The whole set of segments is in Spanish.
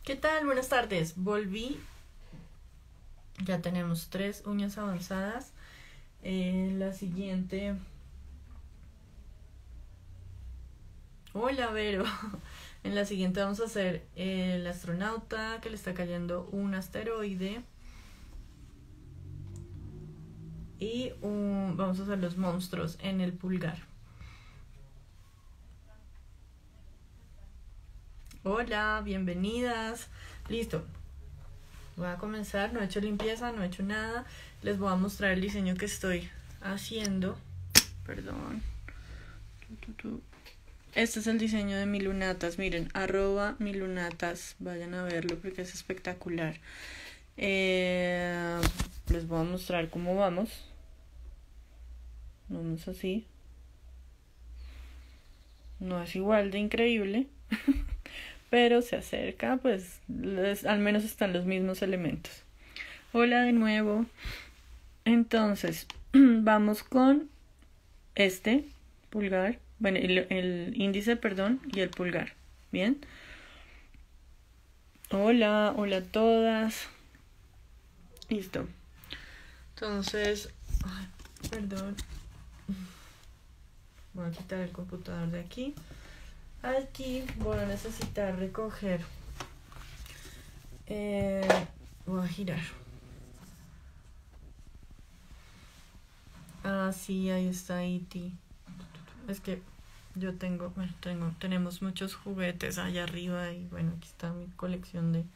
¿Qué tal? Buenas tardes. Volví. Ya tenemos 3 uñas avanzadas. La siguiente. Hola, Vero. En la siguiente vamos a hacer el astronauta que le está cayendo un asteroide. Y vamos a hacer los monstruos en el pulgar. Hola, bienvenidas. Listo. Voy a comenzar. No he hecho limpieza, no he hecho nada. Les voy a mostrar el diseño que estoy haciendo. Perdón. Este es el diseño de Milunatas. Miren, @Milunatas. Vayan a verlo porque es espectacular. Les voy a mostrar cómo vamos. Vamos así. No es igual de increíble. Pero se acerca, pues al menos están los mismos elementos. Hola de nuevo. Entonces, vamos con este pulgar. Bueno, el índice, perdón, y el pulgar. Bien. Hola, hola a todas. Listo. Entonces, perdón. Voy a quitar el computador de aquí. Aquí voy a necesitar recoger. Voy a girar. Ah, sí, ahí está E.T. Es que yo tenemos muchos juguetes allá arriba y bueno, aquí está mi colección de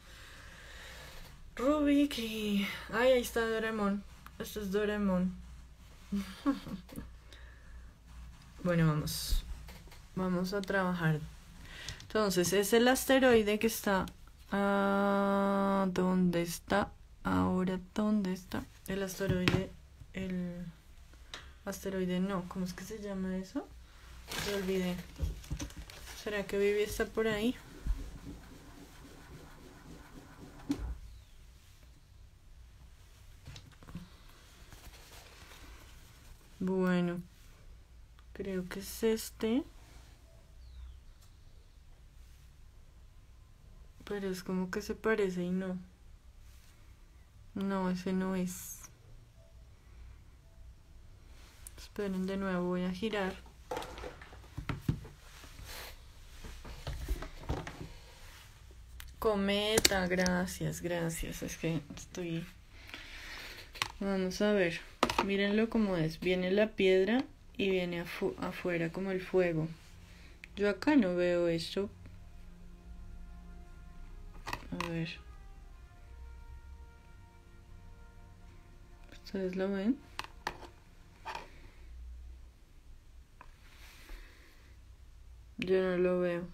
Rubik y... Ay, ahí está Doraemon. Esto es Doraemon. Bueno, vamos a trabajar. Entonces, es el asteroide que está... ¿dónde está? Ahora, ¿dónde está? El asteroide... El asteroide no. ¿Cómo es que se llama eso? Me olvidé. ¿Será que Vivi está por ahí? Bueno, creo que es este. Pero es como que se parece y no. No, ese no es. Esperen, de nuevo voy a girar. Cometa, gracias. Es que estoy... Vamos a ver. Mírenlo como es. Viene la piedra y viene afuera como el fuego. Yo acá no veo esto. A ver. ¿Ustedes lo ven? Yo no lo veo.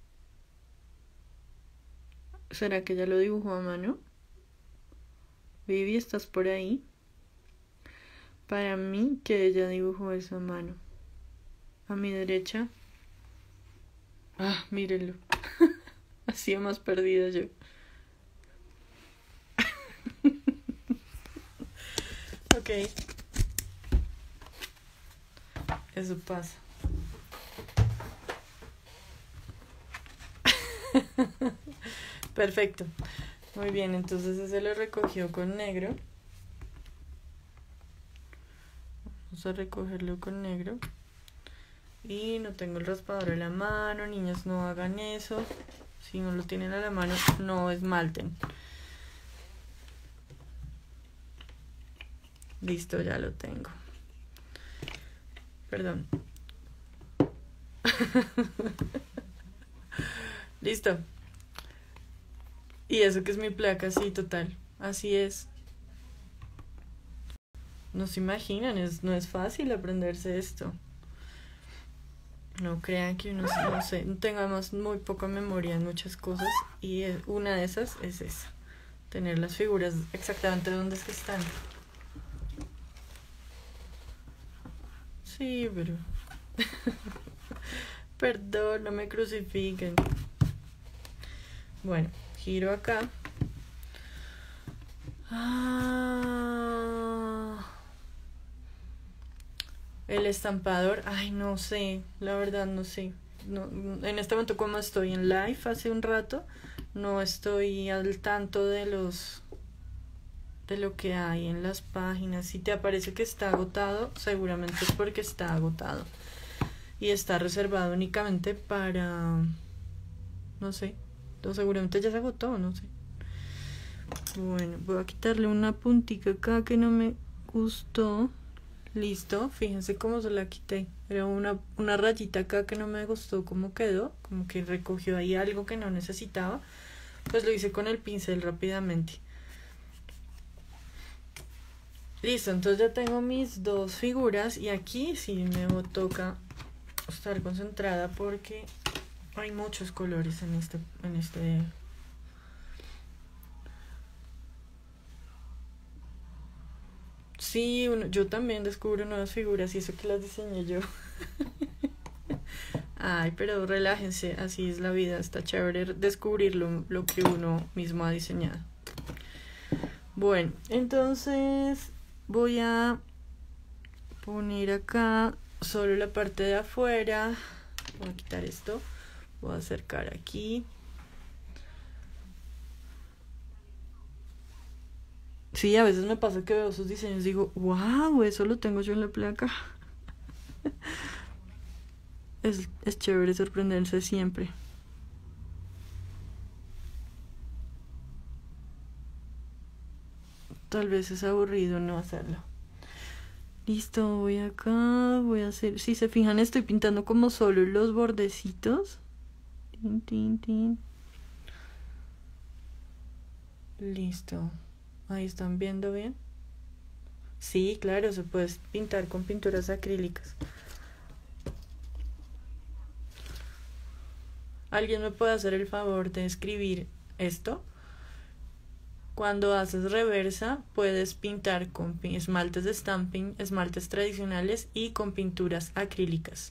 ¿Será que ya lo dibujó a mano? Vivi, ¿estás por ahí? Para mí que ella dibujó eso a mano. A mi derecha. Ah, mírenlo. Así más perdida yo. Ok. Eso pasa. Perfecto. Muy bien, entonces ese lo recogió con negro. Vamos a recogerlo con negro. Y no tengo el raspador en la mano. Niñas, no hagan eso. Si no lo tienen a la mano, no esmalten. Listo, ya lo tengo. Perdón. Listo. Y eso que es mi placa, sí, total. Así es. No se imaginan, no es fácil aprenderse esto. No crean que uno, no sé, tengamos muy poca memoria en muchas cosas. Y una de esas es esa. Tener las figuras exactamente donde es que están. Sí, pero... Perdón, no me crucifiquen. Bueno, giro acá. El estampador, ay, no sé, la verdad no sé. No, en este momento como estoy en live hace un rato, no estoy al tanto de lo que hay en las páginas. Si te aparece que está agotado, seguramente es porque está agotado y está reservado únicamente para, no sé, seguramente ya se agotó, no sé. Bueno, voy a quitarle una puntica acá que no me gustó. Listo, fíjense cómo se la quité. Era una rayita acá que no me gustó cómo quedó, como que recogió ahí algo que no necesitaba. Pues lo hice con el pincel rápidamente. Listo, entonces ya tengo mis dos figuras y aquí sí me toca estar concentrada porque hay muchos colores en este. Sí, yo también descubro nuevas figuras y eso que las diseñé yo. Ay, pero relájense, así es la vida, está chévere descubrir lo que uno mismo ha diseñado. Bueno, entonces voy a poner acá solo la parte de afuera. Voy a quitar esto, voy a acercar aquí. Sí, a veces me pasa que veo sus diseños y digo, wow, eso lo tengo yo en la placa. Es chévere sorprenderse siempre. Tal vez es aburrido no hacerlo. Listo, voy acá, voy a hacer... Si se fijan, estoy pintando como solo los bordecitos. Tin, tin, tin. Listo. Ahí están viendo bien. Sí, claro, se puede pintar con pinturas acrílicas. ¿Alguien me puede hacer el favor de escribir esto? Cuando haces reversa, puedes pintar con esmaltes de stamping, esmaltes tradicionales y con pinturas acrílicas.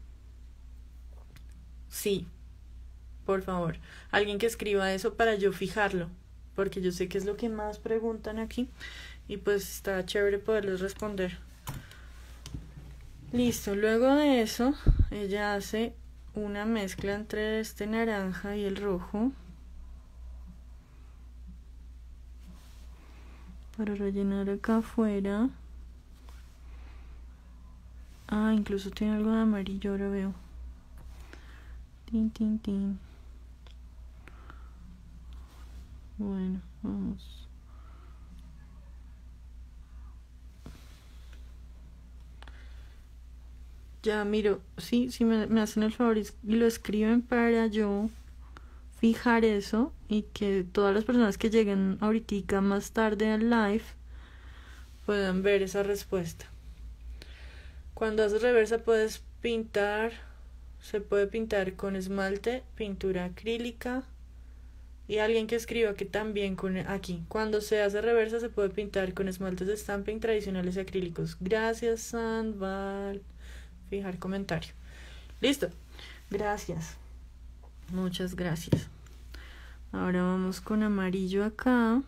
Sí, por favor. Alguien que escriba eso para yo fijarlo, porque yo sé que es lo que más preguntan aquí y pues está chévere poderles responder. Listo, luego de eso, ella hace una mezcla entre este naranja y el rojo para rellenar acá afuera. Ah, incluso tiene algo de amarillo, ahora veo. Tin, tin, tin. Bueno, vamos. Ya miro, sí, me hacen el favor y lo escriben para yo fijar eso y que todas las personas que lleguen ahorita más tarde al live puedan ver esa respuesta. Cuando haces reversa puedes pintar, se puede pintar con esmalte, pintura acrílica y alguien que escriba que también con aquí. Cuando se hace reversa se puede pintar con esmaltes de stamping tradicionales y acrílicos. Gracias, Sandval. Fijar comentario. Listo. Gracias. Muchas gracias. Ahora vamos con amarillo acá.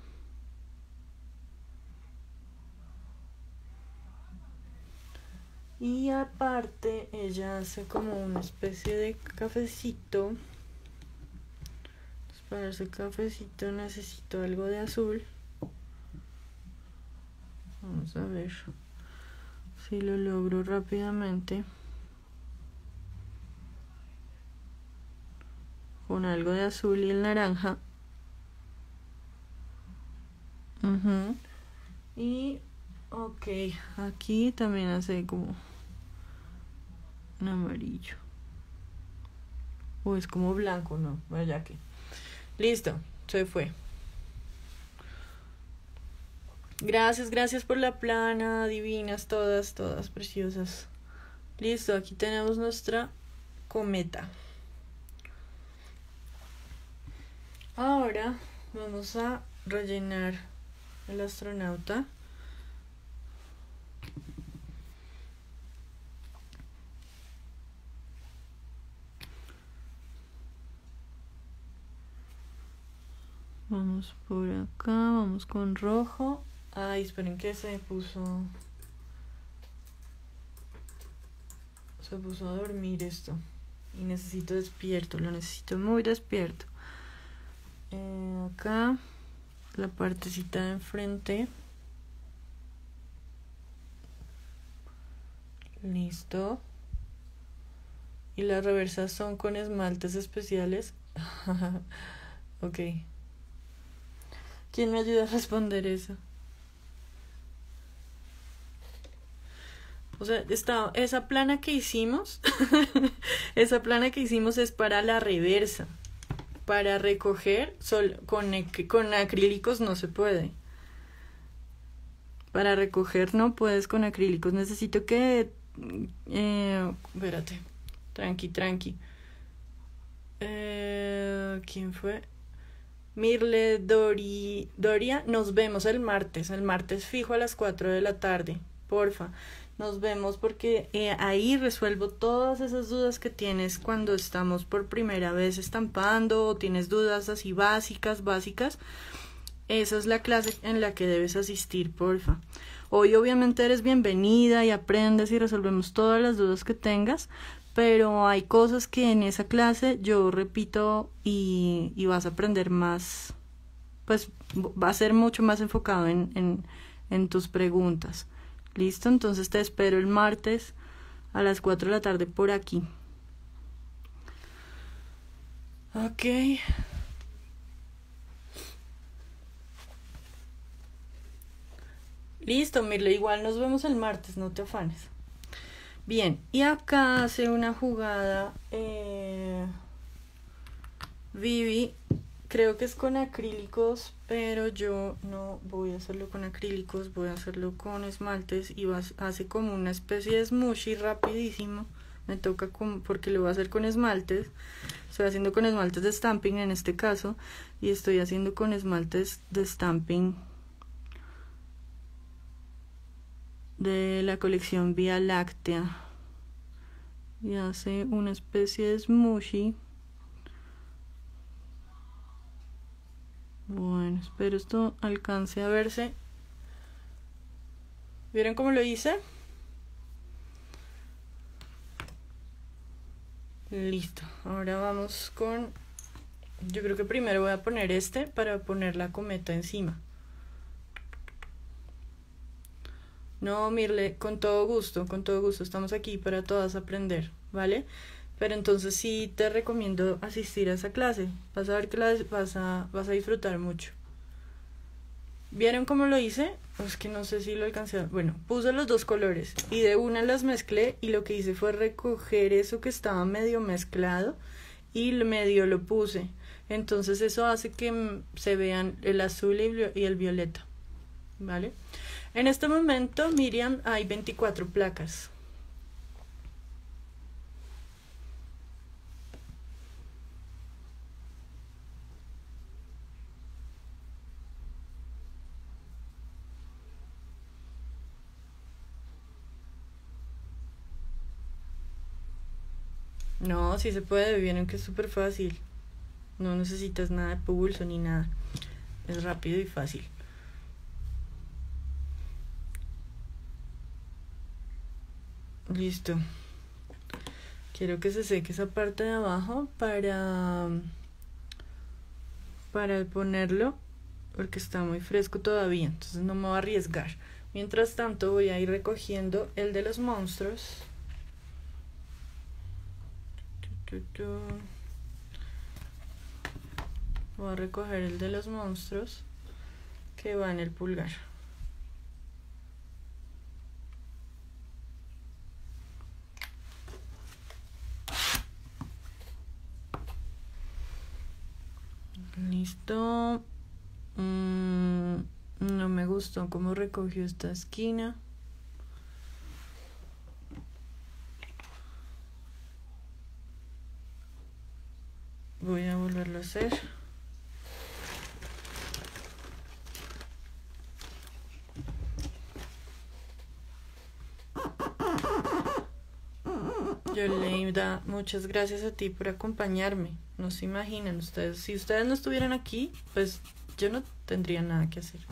Y aparte ella hace como una especie de cafecito. Entonces, para ese cafecito necesito algo de azul. Vamos a ver si lo logro rápidamente. Con algo de azul y el naranja. Y ok, aquí también hace como un amarillo. O es como blanco, no, vaya que. Listo, se fue. Gracias por la plana, divinas, todas preciosas. Listo, aquí tenemos nuestra cometa. Ahora vamos a rellenar el astronauta. Vamos por acá, vamos con rojo. Ay, esperen que se puso a dormir esto. Y necesito despierto, lo necesito muy despierto. acá, la partecita de enfrente. Listo. Y las reversas son con esmaltes especiales. Ok. ¿Quién me ayuda a responder eso? O sea, esa plana que hicimos, esa plana que hicimos es para la reversa. Para recoger, con acrílicos no se puede. Para recoger no puedes con acrílicos. Necesito que... espérate. Tranqui. ¿Quién fue? Mirle, Doria, nos vemos el martes fijo a las 4 de la tarde, porfa, nos vemos porque ahí resuelvo todas esas dudas que tienes cuando estamos por primera vez estampando o tienes dudas así básicas, esa es la clase en la que debes asistir, porfa. Hoy obviamente eres bienvenida y aprendes y resolvemos todas las dudas que tengas, pero hay cosas que en esa clase yo repito y vas a aprender más, pues va a ser mucho más enfocado en tus preguntas. ¿Listo? Entonces te espero el martes a las 4 de la tarde por aquí. Ok. Listo, Mirle, igual nos vemos el martes, no te afanes. Bien, y acá hace una jugada Vivi, creo que es con acrílicos, pero yo no voy a hacerlo con acrílicos, voy a hacerlo con esmaltes y hace como una especie de smushy rapidísimo. Me toca porque lo voy a hacer con esmaltes. Estoy haciendo con esmaltes de stamping en este caso y estoy haciendo con esmaltes de stamping de la colección Vía Láctea y hace una especie de smushy. Bueno, espero esto alcance a verse. ¿Vieron cómo lo hice? Listo, ahora vamos con... Yo creo que primero voy a poner este para poner la cometa encima. No, Mirle, con todo gusto, estamos aquí para todas aprender, ¿vale? Pero entonces sí te recomiendo asistir a esa clase. Vas a ver que vas a disfrutar mucho. ¿Vieron cómo lo hice? Es que no sé si lo alcancé. Bueno, puse los dos colores y de una las mezclé y lo que hice fue recoger eso que estaba medio mezclado y medio lo puse. Entonces eso hace que se vean el azul y el violeta, ¿vale? En este momento, Miriam, hay 24 placas. No, sí se puede, vieron que es súper fácil. No necesitas nada de pulso ni nada. Es rápido y fácil. Listo. Quiero que se seque esa parte de abajo para ponerlo, porque está muy fresco todavía, entonces no me voy a arriesgar. Mientras tanto voy a ir recogiendo el de los monstruos. Voy a recoger el de los monstruos que va en el pulgar. Listo. No me gustó cómo recogió esta esquina. Voy a volverlo a hacer. Yoleida, muchas gracias a ti por acompañarme. No se imaginan ustedes. Si ustedes no estuvieran aquí, pues yo no tendría nada que hacer.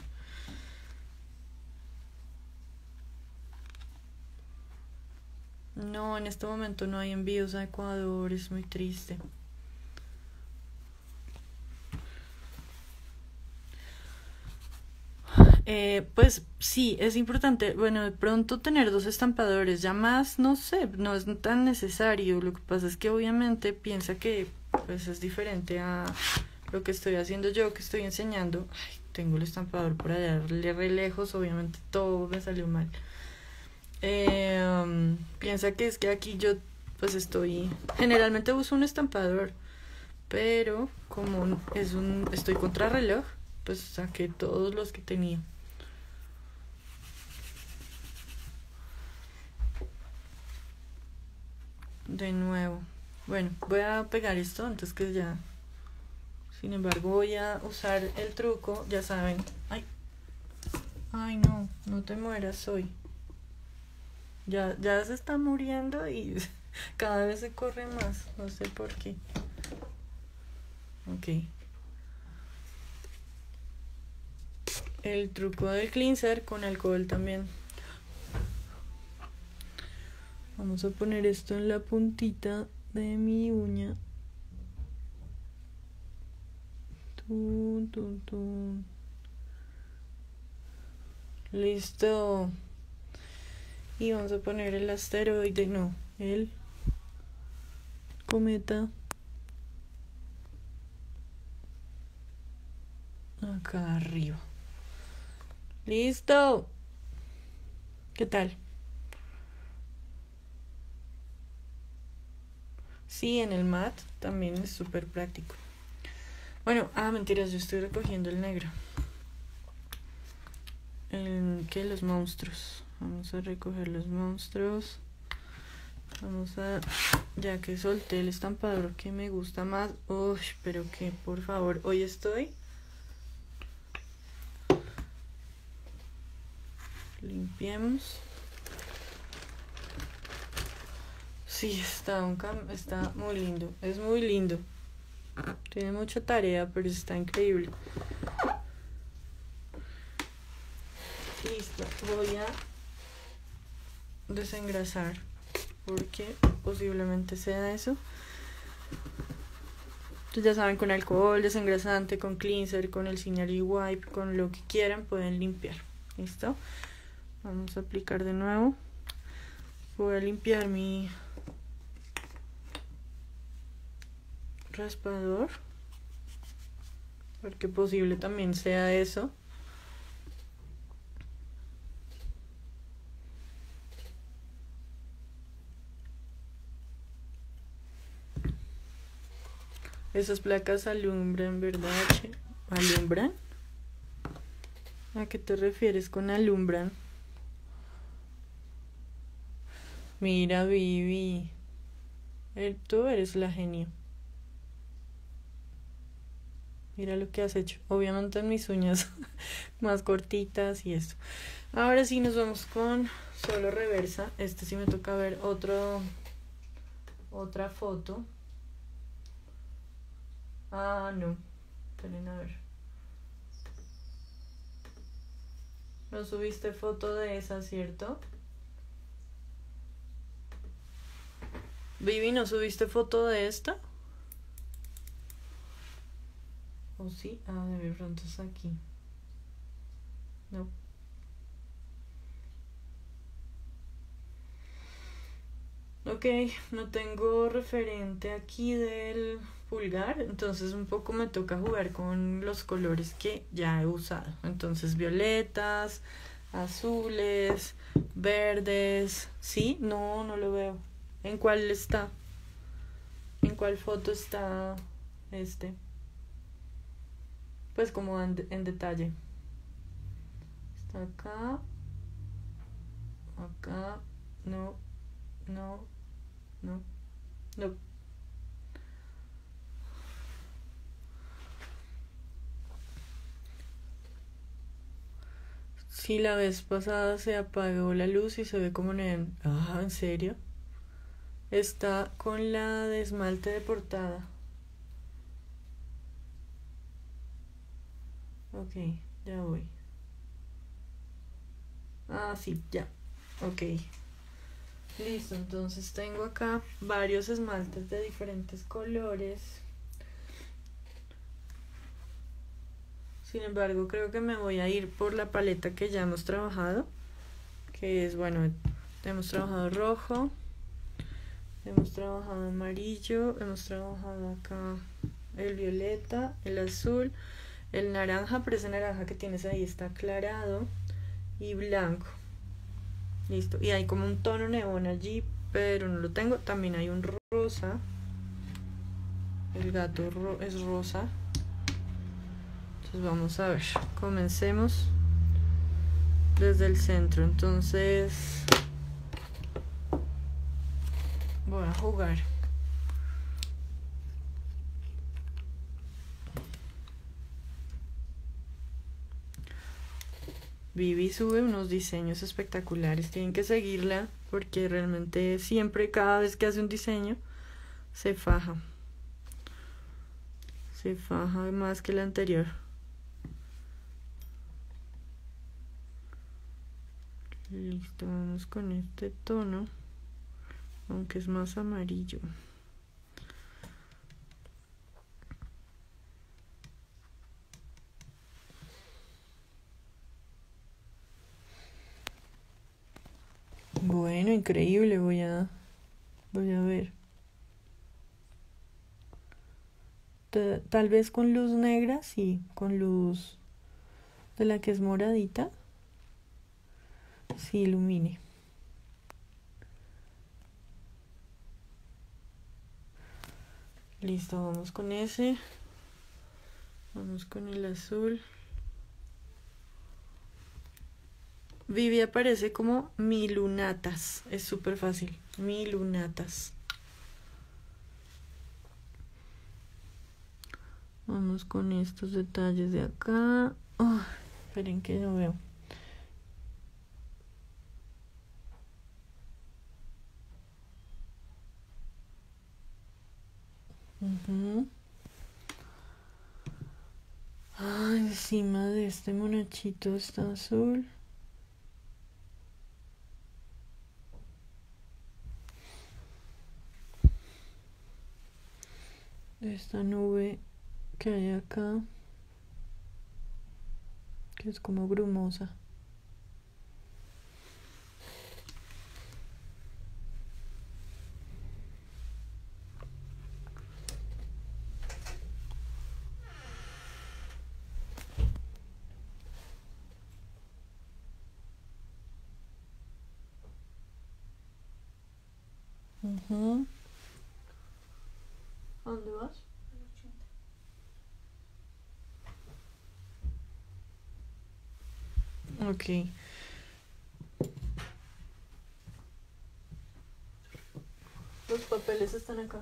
No, en este momento no hay envíos a Ecuador, es muy triste. Pues sí, es importante, bueno, de pronto tener dos estampadores, ya más, no sé, no es tan necesario. Lo que pasa es que obviamente piensa que pues es diferente a lo que estoy haciendo yo, que estoy enseñando. Ay, tengo el estampador por allá re lejos, obviamente todo me salió mal. Piensa que es que aquí yo pues generalmente uso un estampador, pero como estoy contrarreloj, pues saqué todos los que tenía. De nuevo. Bueno, voy a pegar esto antes que ya. Sin embargo, voy a usar el truco, ya saben. Ay, no, no te mueras hoy. Ya se está muriendo y cada vez se corre más. No sé por qué. Ok. El truco del cleanser con alcohol también. Vamos a poner esto en la puntita de mi uña. Listo. Y vamos a poner el asteroide, no, el cometa acá arriba. Listo. ¿Qué tal? Sí, en el mat también es súper práctico. Bueno, mentiras, yo estoy recogiendo el negro. Los monstruos. Vamos a recoger los monstruos. Ya que solté el estampador que me gusta más. Uy, pero que por favor, hoy estoy. Limpiemos. Sí, está muy lindo. Es muy lindo. Tiene mucha tarea, pero está increíble. Listo, voy a desengrasar porque posiblemente sea eso. Entonces ya saben, con alcohol, desengrasante, con cleanser, con el Scenery Wipe, con lo que quieran pueden limpiar. ¿Listo? Vamos a aplicar de nuevo. Voy a limpiar mi raspador porque posible también sea eso. Esas placas alumbran, ¿verdad? ¿Alumbran? ¿A qué te refieres con alumbran? Mira, Vivi. Tú eres la genio. Mira lo que has hecho. Obviamente en mis uñas más cortitas y esto. Ahora sí nos vamos con solo reversa. Sí me toca ver otra foto. No. Esperen a ver. No subiste foto de esa, ¿cierto? Vivi, ¿no subiste foto de esta? ¿O sí? De pronto es aquí. No. Ok, no tengo referente aquí del pulgar, entonces un poco me toca jugar con los colores que ya he usado. Entonces violetas, azules, verdes. ¿Sí? No lo veo. ¿En cuál está? ¿En cuál foto está Pues como en detalle. Está acá. Acá. No. Sí, la vez pasada se apagó la luz y se ve como ¿en serio? Está con la de esmalte de portada. Ok, ya voy. Sí, ya. Ok. Listo, entonces tengo acá varios esmaltes de diferentes colores. Sin embargo, creo que me voy a ir por la paleta que ya hemos trabajado, que es, bueno, hemos trabajado rojo, hemos trabajado amarillo, hemos trabajado acá el violeta, el azul, el naranja, pero ese naranja que tienes ahí está aclarado, y blanco. Listo. Y hay como un tono neón allí, pero no lo tengo. También hay un rosa. El gato es rosa. Entonces vamos a ver. Comencemos desde el centro. Entonces voy a jugar. Vivi sube unos diseños espectaculares. Tienen que seguirla porque realmente siempre, cada vez que hace un diseño, se faja. Se faja más que el anterior. Listo, vamos con este tono, aunque es más amarillo. Bueno, increíble, voy a ver. Tal vez con luz negra, sí, con luz de la que es moradita, sí ilumine. Listo, vamos con ese. Vamos con el azul. Vivi aparece como milunatas. Es súper fácil. Milunatas. Vamos con estos detalles de acá. Oh, esperen que no veo. Ay, encima de este monachito está azul. Esta nube que hay acá, que es como brumosa. ¿A dónde vas? Ok. Los papeles están acá.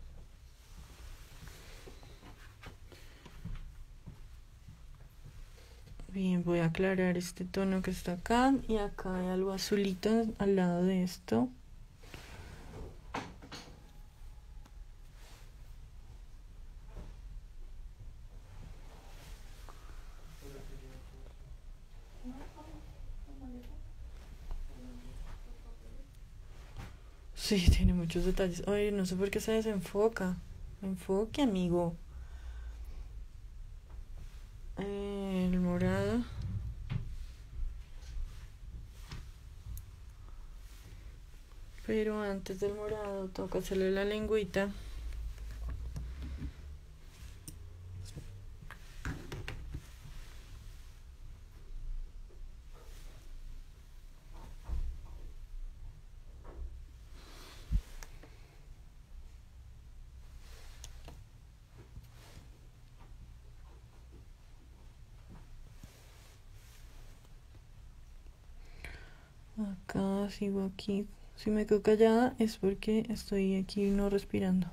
Bien, voy a aclarar este tono que está acá. Y acá hay algo azulito al lado de esto. Sí, tiene muchos detalles. Oye, no sé por qué se desenfoca. Enfoque, amigo. El morado. Pero antes del morado toca hacerle la lengüita. Acá sigo aquí. Si me quedo callada es porque estoy aquí no respirando.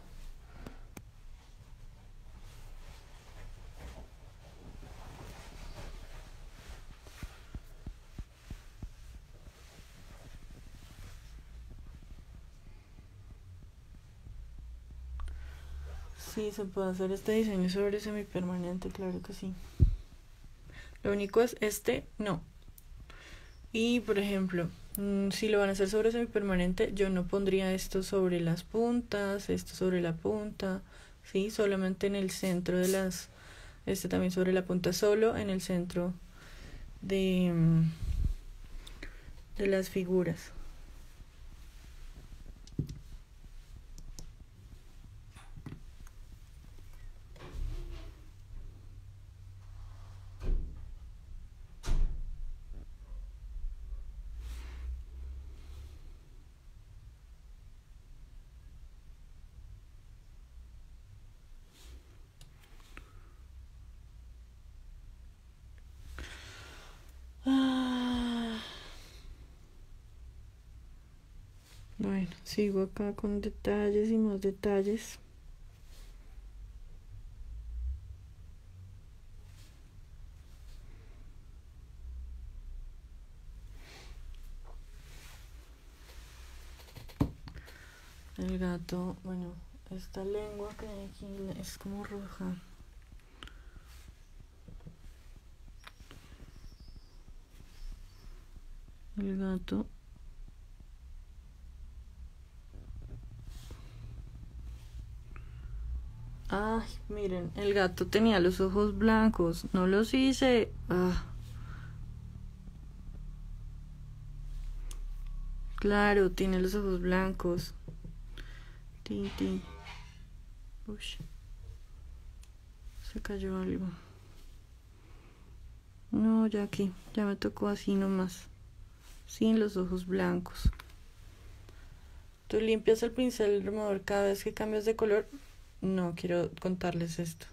Sí, se puede hacer este diseño sobre semipermanente, claro que sí. Lo único es este, no. Y por ejemplo, si lo van a hacer sobre semipermanente, yo no pondría esto sobre las puntas, esto sobre la punta, ¿sí? Solamente en el centro de Este también sobre la punta, solo en el centro de, de las figuras. Bueno, sigo acá con detalles y más detalles. El gato, bueno, esta lengua que hay aquí es como roja. El gato. Ay, miren, el gato tenía los ojos blancos. No los hice. Claro, tiene los ojos blancos. Tin. Uy, se cayó algo. No, ya aquí, ya me tocó así nomás. Sin los ojos blancos. ¿Tú limpias el pincel removedor cada vez que cambias de color? No, quiero contarles esto.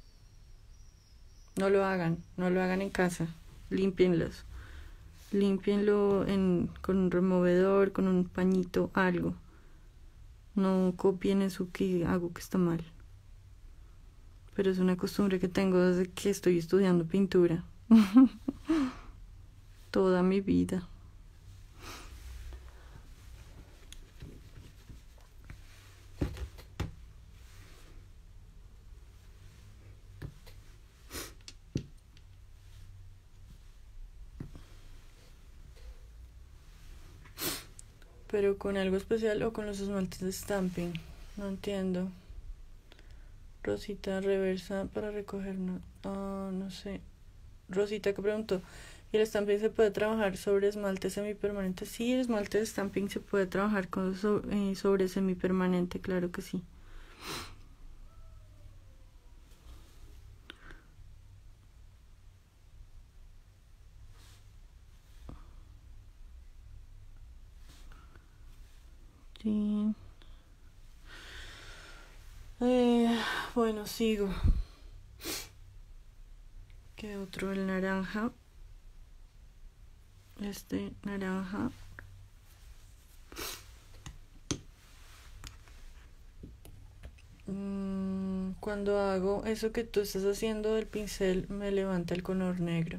No lo hagan en casa. Límpienlos. Límpienlo con un removedor, con un pañito, algo. No copien eso que hago que está mal. Pero es una costumbre que tengo desde que estoy estudiando pintura. Toda mi vida. Pero con algo especial o con los esmaltes de stamping. No entiendo. Rosita reversa para recoger. No sé. Rosita que preguntó. ¿Y el stamping se puede trabajar sobre esmalte semipermanente? Sí, el esmalte de stamping se puede trabajar sobre semipermanente, claro que sí. Sí. Bueno, sigo. ¿Qué otro? El naranja. Este naranja. Cuando hago eso que tú estás haciendo del pincel, me levanta el color negro.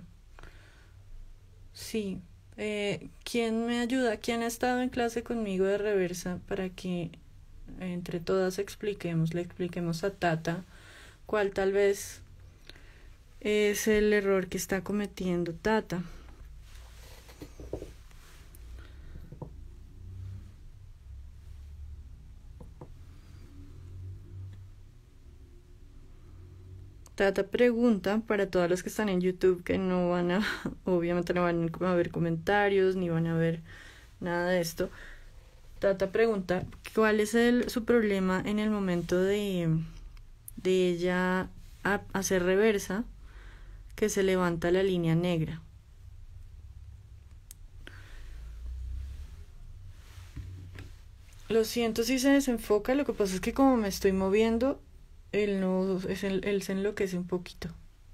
Sí. ¿Quién me ayuda? ¿Quién ha estado en clase conmigo de reversa para que entre todas le expliquemos a Tata cuál tal vez es el error que está cometiendo Tata? Tata pregunta para todas las que están en YouTube que no van a, obviamente no van a ver comentarios ni van a ver nada de esto. Tata pregunta cuál es su problema en el momento de ella hacer reversa, que se levanta la línea negra. Lo siento si se desenfoca, lo que pasa es que como me estoy moviendo, él se enloquece un poquito.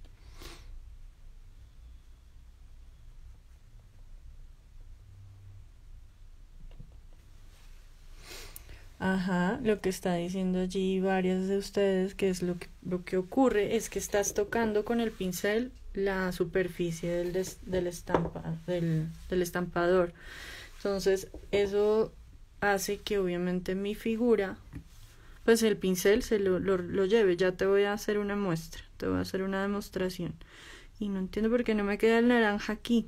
Ajá, lo que está diciendo allí varias de ustedes, que es lo que ocurre, es que estás tocando con el pincel la superficie del estampador. Entonces, eso hace que obviamente mi figura, pues el pincel se lo lleve. Ya te voy a hacer una muestra, te voy a hacer una demostración. Y no entiendo por qué no me queda el naranja aquí.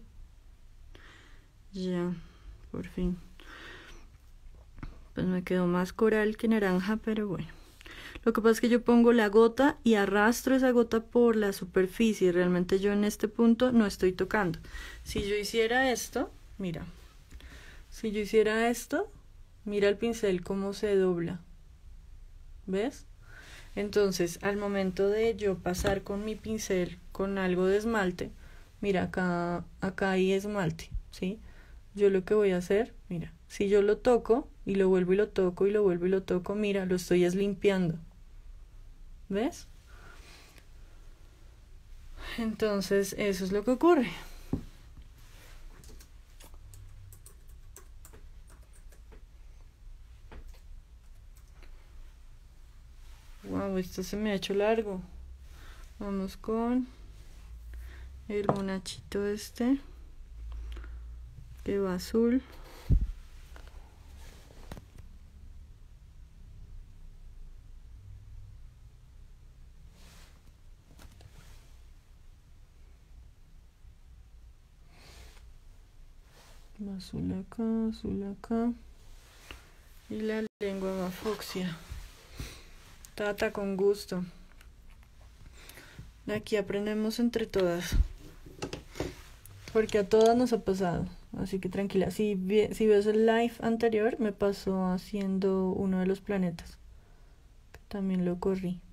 Ya, por fin. Pues me quedó más coral que naranja, pero bueno. Lo que pasa es que yo pongo la gota y arrastro esa gota por la superficie. Realmente yo en este punto no estoy tocando. Si yo hiciera esto, mira. Si yo hiciera esto, mira el pincel cómo se dobla. ¿Ves? Entonces, al momento de yo pasar con mi pincel con algo de esmalte, mira, acá hay esmalte, ¿sí? Yo lo que voy a hacer, mira, si yo lo toco y lo vuelvo y lo toco y lo vuelvo y lo toco, mira, lo estoy es limpiando. ¿Ves? Entonces, eso es lo que ocurre. Wow, esto se me ha hecho largo. Vamos con el monachito este, que va azul. Azul acá. Y la lengua va fucsia. Tata, con gusto. Aquí aprendemos entre todas. Porque a todas nos ha pasado. Así que tranquila. Si ves el live anterior, me pasó haciendo uno de los planetas. También lo corrí.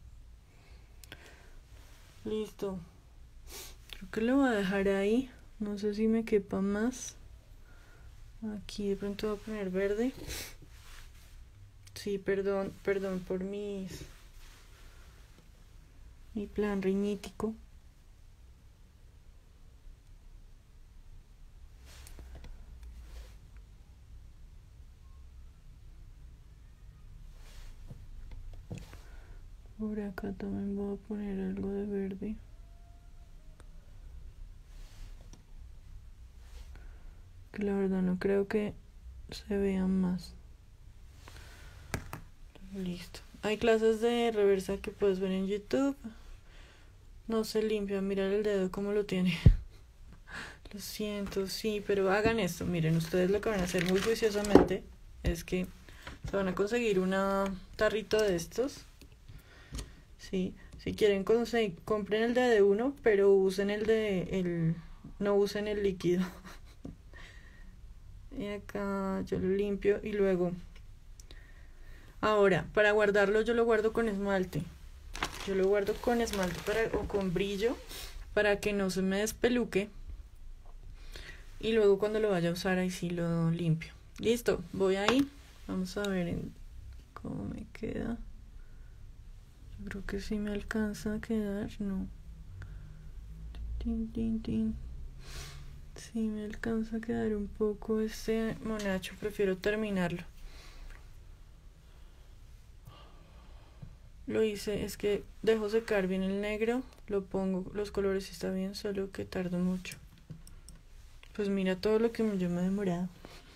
Listo. Creo que lo voy a dejar ahí. No sé si me quepa más. Aquí de pronto voy a poner verde. Sí, perdón por mi plan riñítico. Por acá también voy a poner algo de verde. Que la verdad no creo que se vean más. Listo. Hay clases de reversa que puedes ver en YouTube. No se limpia, mirar el dedo como lo tiene. Lo siento, sí, pero hagan esto. Miren, ustedes lo que van a hacer muy juiciosamente es que se van a conseguir una tarrito de estos. Sí, si quieren conseguir, compren el de uno, pero usen no usen el líquido. Y acá yo lo limpio y luego. Ahora, para guardarlo yo lo guardo con esmalte. Yo lo guardo con esmalte o con brillo para que no se me despeluque. Y luego cuando lo vaya a usar ahí sí lo limpio. Listo, voy ahí. Vamos a ver cómo me queda. Yo creo que sí me alcanza a quedar, no. Tin, tin, tin. Sí me alcanza a quedar un poco este monacho, prefiero terminarlo. Lo hice, es que dejo secar bien el negro, lo pongo, los colores está bien, solo que tardo mucho. Pues mira todo lo que yo me he demorado.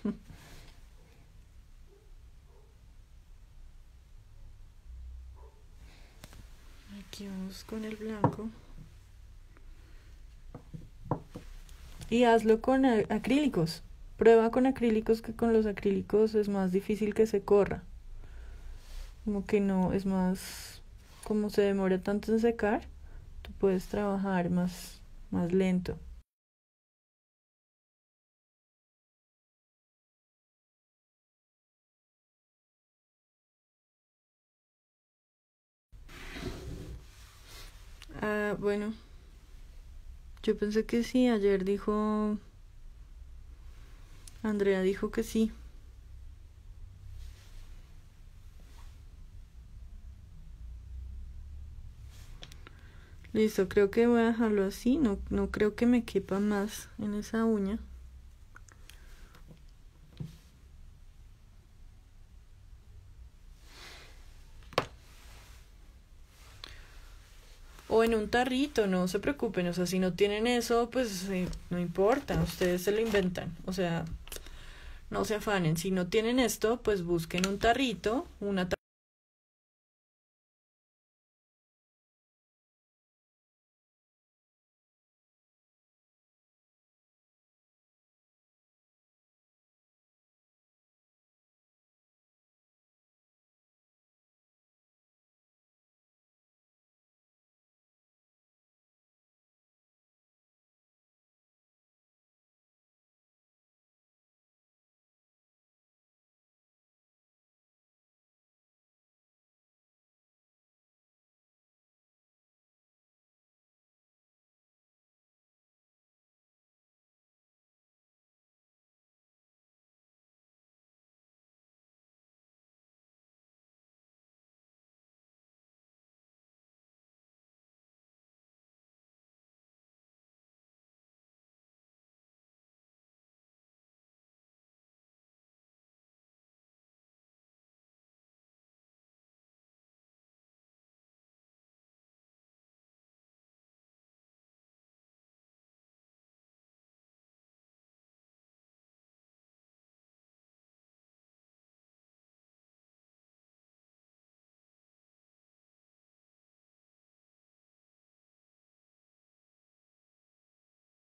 Aquí vamos con el blanco. Y hazlo con acrílicos. Prueba con acrílicos, que con los acrílicos es más difícil que se corra. Como que no, es más, como se demora tanto en secar, tú puedes trabajar más lento. Ah, bueno, yo pensé que sí, ayer Andrea dijo que sí. Listo, creo que voy a dejarlo así, no creo que me quepa más en esa uña. O en un tarrito, no se preocupen, o sea, si no tienen eso, pues no importa, ustedes se lo inventan, o sea, no se afanen, si no tienen esto, pues busquen un tarrito, una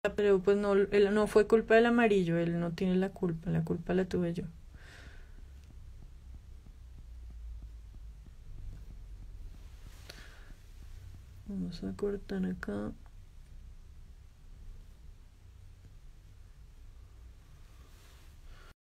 Pero pues no, no fue culpa del amarillo, él no tiene la culpa la tuve yo. Vamos a cortar acá.